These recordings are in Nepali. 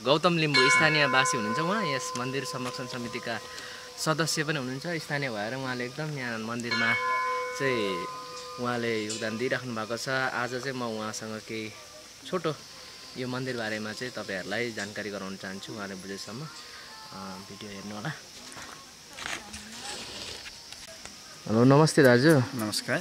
गौतम लिम्बू स्थानीयवासी हुनुहुन्छ। उहाँ यस मन्दिर संरक्षण समितिका सदस्य पनि हुनुहुन्छ। स्थानीय भएर उहाँले एकदम यहाँ मन्दिरमा चाहिँ उहाँले योगदान दिइराख्नु भएको छ। आज चाहिँ म उहाँसँग केही छोटो यो मन्दिर बारेमा चाहिँ तपाईहरुलाई जानकारी गराउन चाहन्छु। उहाँले बुझेसम्म भिडियो हेर्नु होला। हेलो, नमस्ते दाजु। नमस्कार।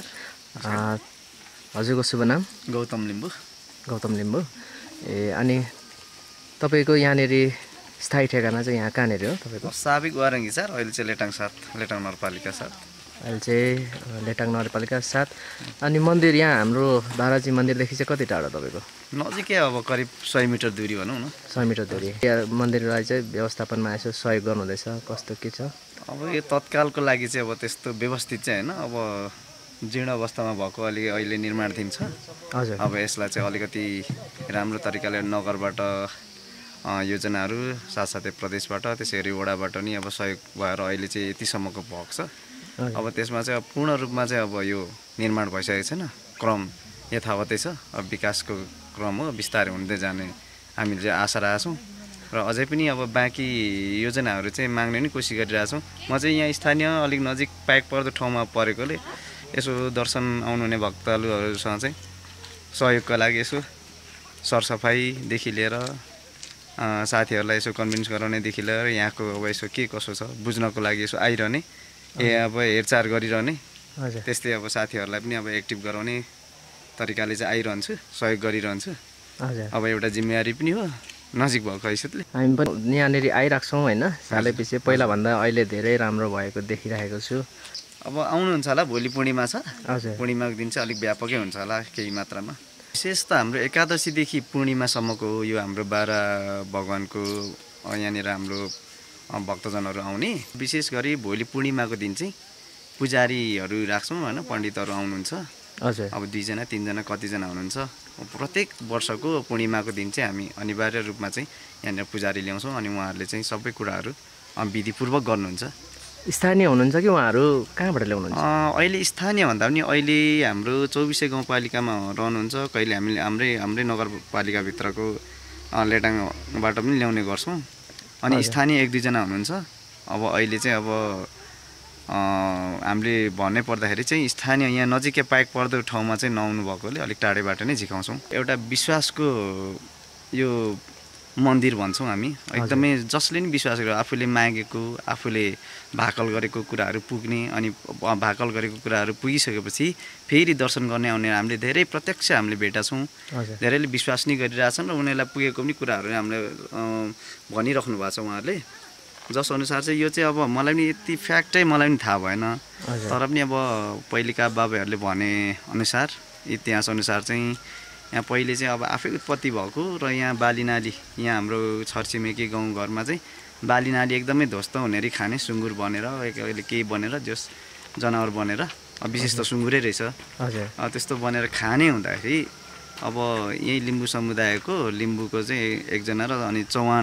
हजुरको शुभ नाम? गौतम लिम्बू। गौतम लिम्बू। अनि तपाईको यहाँनेर स्थायी ठेगाना चाहिँ यहाँ कहाँनेर हो तपाईको? साबिक वारङ्गी सर, अहिले चाहिँ लेटाङ नगरपालिका 7। अहिले चाहिँ लेटाङ नगरपालिका 7। अनि मन्दिर यहाँ हाम्रो बालाजी मन्दिरदेखि चाहिँ कति टाढो तपाईको? नजिकै, अब करिब 100 मिटर दूरी भनौँ न। 100 मिटर दूरी। यहाँ मन्दिरलाई चाहिँ व्यवस्थापनमा यसो सहयोग गर्नुहुँदैछ, कस्तो के छ? अब यो तत्कालको लागि चाहिँ अब त्यस्तो व्यवस्थित चाहिँ हैन। अब जीर्ण अवस्थामा भएको अहिले निर्माणाधीन छ। हजुर। अब यसलाई चाहिँ अलिकति राम्रो तरिकाले नगरबाट योजनाहरू साथसाथै प्रदेशबाट त्यसैगरी वडाबाट नि अब सहयोग भएर अहिले चाहिँ यतिसम्मको भएको छ। अब त्यसमा चाहिँ पूर्ण रूपमा चाहिँ अब यो निर्माण भइसकेको छैन, क्रम यथावतै छ। अब विकासको क्रम हो, बिस्तारै हुँदै जाने हामीले चाहिँ आशा राखेछौँ र अझै पनि अब बाँकी योजनाहरू चाहिँ माग्ने नि कोसिस गरिरहेछौँ। म चाहिँ यहाँ स्थानीय अलिक नजिक पाइक पर्दो ठाउँमा परेकोले यसो दर्शन आउनुहुने भक्तजनहरूसँग चाहिँ सहयोगका लागि यसो सरसफाइदेखि लिएर साथीहरूलाई यसो कन्भिन्स गराउनेदेखि लिएर यहाँको अब यसो के कसो छ बुझ्नको लागि यसो आइरहने, अब हेरचाह गरिरहने, त्यस्तै अब साथीहरूलाई पनि अब एक्टिभ गराउने तरिकाले चाहिँ आइरहन्छु, सहयोग गरिरहन्छु। अब एउटा जिम्मेवारी पनि हो नजिक भएको हैसियतले। हामी पनि यहाँनिर आइराख्छौँ होइन, सालै पछि पहिलाभन्दा अहिले धेरै राम्रो भएको देखिरहेको छु। अब आउनुहुन्छ होला, भोलि पूर्णिमा छ। हजुर। पूर्णिमाको दिन चाहिँ अलिक व्यापकै हुन्छ होला केही मात्रामा। विशेष त हाम्रो एकादशीदेखि पूर्णिमासम्मको यो हाम्रो 12 भगवानको यहाँनिर हाम्रो भक्तजनहरू आउने। विशेष गरी भोलि पूर्णिमाको दिन चाहिँ पुजारीहरू राख्छौँ होइन, पण्डितहरू आउनुहुन्छ। हजुर। अब 2 जना 3 जना कतिजना हुनुहुन्छ। प्रत्येक वर्षको पूर्णिमाको दिन चाहिँ हामी अनिवार्य रूपमा चाहिँ यहाँनिर पुजारी ल्याउँछौँ अनि उहाँहरूले चाहिँ सबै कुराहरू विधिपूर्वक गर्नुहुन्छ। स्थानीय हुनुहुन्छ कि उहाँहरू कहाँबाट ल्याउनुहुन्छ? अहिले स्थानीय भन्दा पनि अहिले हाम्रो 24 गाउँपालिकामा रहनुहुन्छ। कहिले हामीले हाम्रै नगरपालिकाभित्रको लेटाङबाट पनि ल्याउने गर्छौँ। अनि स्थानीय 1-2 जना हुनुहुन्छ। अब अहिले चाहिँ अब हामीले भन्नै पर्दाखेरि चाहिँ स्थानीय यहाँ नजिकै पाइक पर्दो ठाउँमा चाहिँ नआउनु भएकोले अलिक टाढैबाट नै झिकाउँछौँ। एउटा विश्वासको यो मन्दिर भन्छौँ हामी। एकदमै जसले नि विश्वास गर्यो, आफूले मागेको, आफूले भाकल गरेको कुराहरू पुग्ने, अनि भाकल गरेको कुराहरू पुगिसकेपछि फेरि दर्शन गर्ने आउने हामीले धेरै प्रत्यक्ष हामीले भेटेका छौँ। धेरैले विश्वास नै गरिरहेछन् र उनीहरूलाई पुगेको पनि कुराहरू हामीले भनिराख्नु भएको छ उहाँहरूले। जस अनुसार चाहिँ यो चाहिँ अब मलाई पनि यति फ्याक्टै मलाई पनि थाहा भएन, तर पनि अब पहिलेका बाबाहरूले भने अनुसार इतिहास अनुसार चाहिँ यहाँ पहिले चाहिँ अब आफै उत्पत्ति भएको र यहाँ बालीनाली, यहाँ हाम्रो छरछिमेकी गाउँघरमा चाहिँ बालीनाली एकदमै ध्वस्त हुनेरी खाने, सुँगुर बनेर अहिले केही बनेर जस जनावर बनेर विशेष त सुँगुरै रहेछ। त्यस्तो बनेर खाने हुँदाखेरि अब यही लिम्बू समुदायको लिम्बूको चाहिँ एकजना र अनि चौहान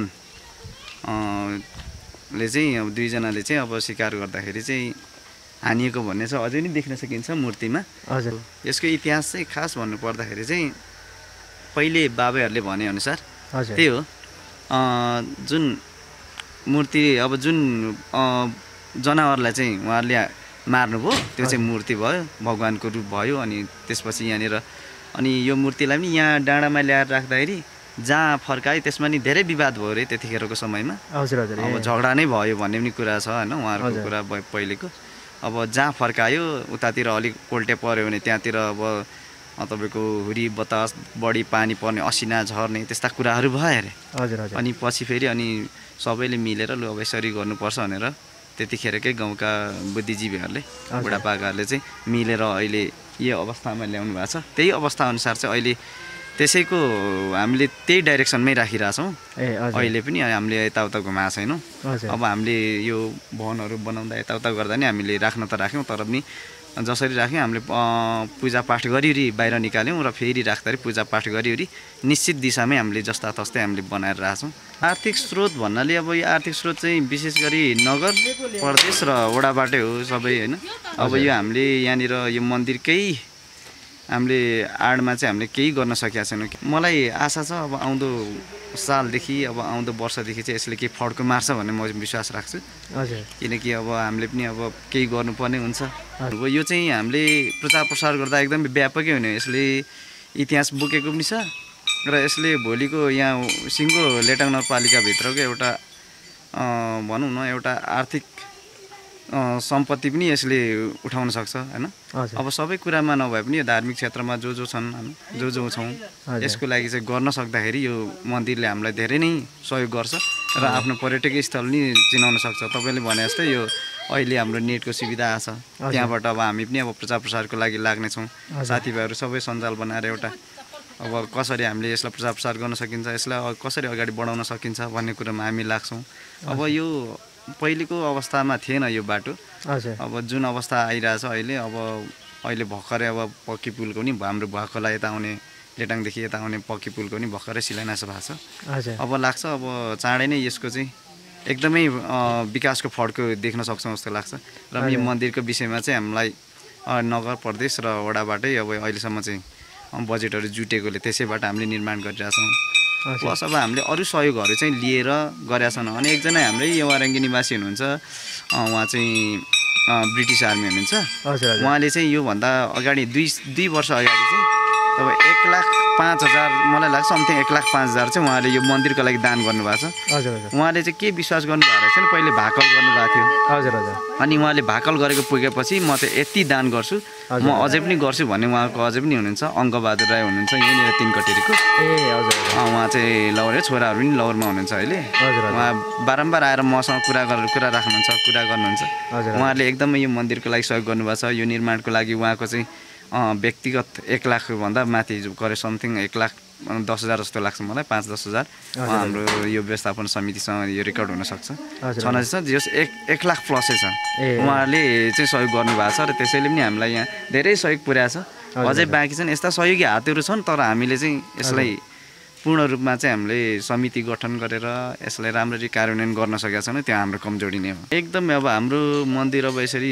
ले चाहिँ अब 2 जनाले चाहिँ अब शिकार गर्दाखेरि चाहिँ हानिएको भन्ने चाहिँ अझै पनि देख्न सकिन्छ मूर्तिमा। हजुर। यसको इतिहास चाहिँ खास भन्नु पर्दाखेरि चाहिँ पहिले बाबाहरूले भने अनुसार त्यही हो, जुन मूर्ति अब जुन जनावरलाई चाहिँ उहाँहरूले मार्नुभयो त्यो चाहिँ मूर्ति भयो, भगवानको रूप भयो। अनि त्यसपछि यहाँनिर अनि यो मूर्तिलाई पनि यहाँ डाँडामा ल्याएर राख्दाखेरि जहाँ फर्कायो त्यसमा नि धेरै विवाद भयो अरे त्यतिखेरको समयमा। हजुर हजुर। अब झगडा नै भयो भन्ने पनि कुरा छ होइन, उहाँहरूको कुरा पहिलेको। अब जहाँ फर्कायो उतातिर अलिक पोल्टे पऱ्यो भने त्यहाँतिर अब तपाईँको हुरी बतास, बढी पानी पर्ने, असिना झर्ने त्यस्ता कुराहरू भयो अरे। हजुर हजुर। अनि पछि फेरि अनि सबैले मिलेर लु अब यसरी गर्नुपर्छ भनेर त्यतिखेरकै गाउँका बुद्धिजीवीहरूले, बुढापाकाहरूले चाहिँ मिलेर अहिले यो अवस्थामा ल्याउनु भएको छ। त्यही अवस्था अनुसार चाहिँ अहिले त्यसैको हामीले त्यही डाइरेक्सनमै राखिरहेछौँ। अहिले पनि हामीले यताउता घुमाएको छैनौँ। अब हामीले यो भवनहरू बनाउँदा यताउता गर्दा नि हामीले राख्न त राख्यौँ, तर पनि जसरी राख्यौँ हामीले पूजापाठ गरिवरी बाहिर निकाल्यौँ र फेरि राख्दाखेरि पूजापाठ गरिवरी निश्चित दिशामै हामीले जस्ता तस्तै हामीले बनाएर राख्छौँ। आर्थिक स्रोत भन्नाले अब यो आर्थिक स्रोत चाहिँ विशेष गरी नगर, प्रदेश र वडाबाटै हो सबै होइन। अब यो हामीले यहाँनिर यो मन्दिरकै हामीले आडमा चाहिँ हामीले केही गर्न सकेका छैनौँ। मलाई आशा छ अब आउँदो सालदेखि अब आउँदो वर्षदेखि चाहिँ यसले केही फड्को मार्छ भन्ने म विश्वास राख्छु। हजुर किनकि अब हामीले पनि अब केही गर्नुपर्ने हुन्छ। अब यो चाहिँ हामीले प्रचार प्रसार गर्दा एकदमै व्यापकै हुने, यसले इतिहास बोकेको पनि छ र यसले भोलिको यहाँ सिङ्गो लेटाङ नगरपालिकाभित्रको एउटा भनौँ न एउटा आर्थिक सम्पत्ति पनि यसले उठाउन सक्छ होइन। अब सबै कुरामा नभए पनि यो धार्मिक क्षेत्रमा जो छन् जो छौँ यसको लागि चाहिँ गर्न सक्दाखेरि यो मन्दिरले हामीलाई धेरै नै सहयोग गर्छ र आफ्नो पर्यटकीय स्थल नि चिनाउन सक्छ। तपाईँले भने जस्तै यो अहिले हाम्रो नेटको सुविधा आछ, त्यहाँबाट अब हामी पनि अब प्रचार प्रसारको लागि लाग्नेछौँ। साथीभाइहरू सबै सञ्जाल बनाएर एउटा अब कसरी हामीले यसलाई प्रचार प्रसार गर्न सकिन्छ, यसलाई कसरी अगाडि बढाउन सकिन्छ भन्ने कुरामा हामी लाग्छौँ। अब यो पहिलेको अवस्थामा थिएन यो बाटो, अब जुन अवस्था आइरहेछ अहिले भर्खरै अब पक्की पुलको नि हाम्रो भुवाखोला यता आउने लेटाङदेखि यता आउने पक्की पुलको नि भर्खरै शिलान्यास भएको छ। अब लाग्छ अब चाँडै नै यसको चाहिँ एकदमै विकासको फड्को देख्न सक्छौँ जस्तो लाग्छ। र यो मन्दिरको विषयमा चाहिँ हामीलाई नगर प्रदेश र वडाबाटै अब अहिलेसम्म चाहिँ बजेटहरू जुटेकोले त्यसैबाट हामीले निर्माण गरिरहेछौँ। प्लस अब हामीले अरू सहयोगहरू चाहिँ लिएर गरेका छौँ। अनि एकजना हाम्रै वारङ्गी निवासी हुनुहुन्छ, उहाँ चाहिँ ब्रिटिस आर्मी हुनुहुन्छ। उहाँले चाहिँ योभन्दा अगाडि दुई वर्ष अगाडि चाहिँ अब 1,05,000 मलाई लाग्छ समथिङ 1,05,000 चाहिँ उहाँले यो मन्दिरको लागि दान गर्नुभएको छ। उहाँले चाहिँ के विश्वास गर्नुभएको रहेछ नि, पहिले भाकल गर्नुभएको थियो। अनि उहाँले भाकल गरेको पुगेपछि म चाहिँ यति दान गर्छु, म अझै पनि गर्छु भन्ने उहाँको अझै पनि हुनुहुन्छ। अङ्कबहादुर राई हुनुहुन्छ यहीँनिर 3 कटेरीको। उहाँ चाहिँ लौरे छोराहरू पनि लौरमा हुनुहुन्छ अहिले। उहाँ बारम्बार आएर मसँग कुरा गर्नुहुन्छ। उहाँले एकदमै यो मन्दिरको लागि सहयोग गर्नुभएको छ। यो निर्माणको लागि उहाँको चाहिँ व्यक्तिगत 1 लाखभन्दा माथि गरे समथिङ 1,10,000 जस्तो लाग्छ मलाई, 5-10,000 हाम्रो यो व्यवस्थापन समितिसँग यो रेकर्ड हुनसक्छ छन जस 1 लाख प्लसै छ। उहाँले चाहिँ सहयोग गर्नुभएको छ र त्यसैले पनि हामीलाई यहाँ धेरै सहयोग पुर्याएको छ। अझै बाँकी छन् यस्ता सहयोगी हातहरू छन्, तर हामीले चाहिँ यसलाई पूर्ण रूपमा चाहिँ हामीले समिति गठन गरेर यसलाई राम्ररी कार्यान्वयन गर्न सकेका छैनौँ, त्यो हाम्रो कमजोरी नै हो। एकदम अब हाम्रो मन्दिर अब यसरी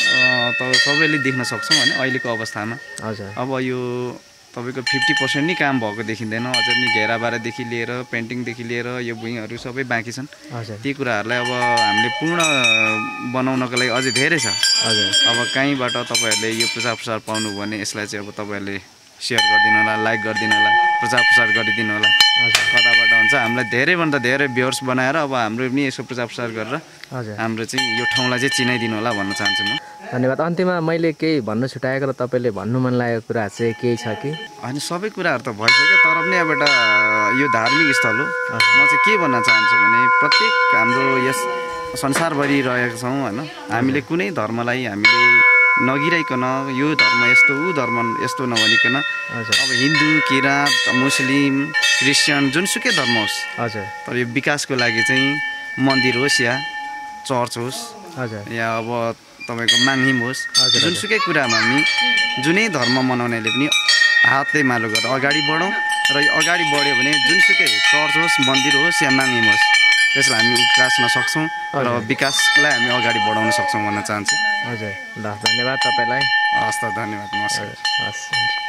सबैले देख्न सक्छौँ होइन अहिलेको अवस्थामा। अब यो तपाईँको 50% नै काम भएको देखिँदैन। अझै पनि घेराबारदेखि लिएर पेन्टिङदेखि लिएर यो भुइँहरू सबै बाँकी छन्। ती कुराहरूलाई अब हामीले पूर्ण बनाउनको लागि अझै धेरै छ। अब कहीँबाट तपाईँहरूले यो प्रचार प्रसार पाउनु भने यसलाई चाहिँ अब तपाईँहरूले सेयर गरिदिनु होला, लाइक गरिदिनु होला, प्रचार प्रसार गरिदिनु होला। कताबाट हुन्छ हामीलाई धेरैभन्दा धेरै भ्युअर्स बनाएर अब हाम्रो पनि यसो प्रचार प्रसार गरेर हाम्रो चाहिँ यो ठाउँलाई चाहिँ चिनाइदिनु होला भन्न चाहन्छु म। धन्यवाद। अन्त्यमा मैले केही भन्नु छुट्याएको र तपाईँले भन्नु मन लागेको कुरा चाहिँ केही छ कि? होइन सबै कुराहरू त भइसक्यो, तर पनि अब एउटा यो धार्मिक स्थल हो। म चाहिँ के भन्न चाहन्छु भने प्रत्येक हाम्रो यस संसारभरि रहेको छौँ होइन, हामीले कुनै धर्मलाई हामीले नगिराइकन यो धर्म यस्तो ऊ धर्म यस्तो नभनिकन अब हिन्दू किराँत मुस्लिम क्रिस्चियन जुनसुकै धर्म होस् तर यो विकासको लागि चाहिँ मन्दिर होस् या चर्च होस् या अब तपाईँको माङ्हिम होस् जुनसुकै कुरामा हामी जुनै धर्म मनाउनेले पनि हातै मालो गरेर अगाडि बढौँ र यो अगाडि बढ्यो भने जुनसुकै चर्च होस् मन्दिर होस् या माङ्हिम होस् त्यसलाई हामी उकास्न सक्छौँ र विकासलाई हामी अगाडि बढाउन सक्छौँ भन्न चाहन्छु। हजुर ल धन्यवाद तपाईँलाई। हस् त धन्यवाद नमस्कार। हस्।